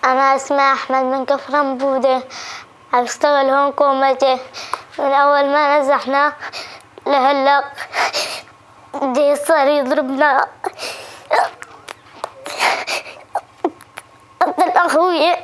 أنا اسمي أحمد من كفر أنبودة، أشتغل هون كومتي من أول ما نزحنا لهلا. دي صار يضربنا، قتل أخوي.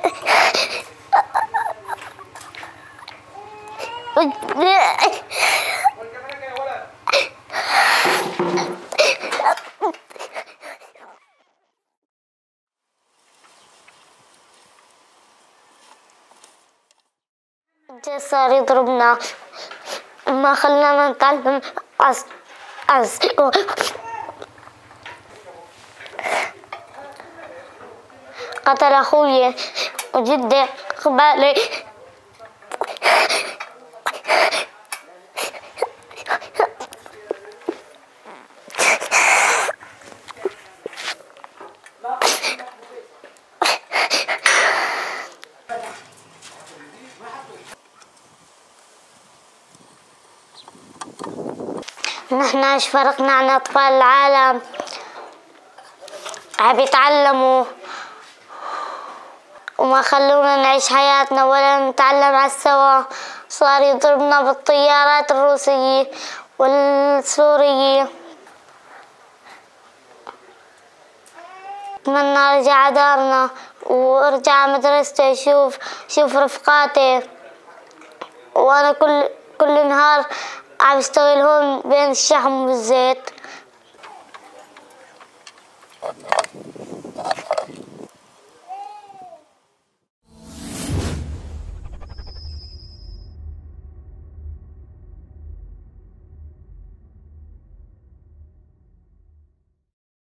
صار يضربنا، ما خلانا نتعلم قتل أخوي وجدي قبالي. نحن ايش فرقنا عن أطفال العالم؟ عم يتعلموا وما خلونا نعيش حياتنا ولا نتعلم على السوا. صار يضربنا بالطيارات الروسية والسورية. أتمنى أرجع دارنا وأرجع مدرستي شوف رفقاتي. وأنا كل نهار عم بشتغل هون بين الشحم والزيت.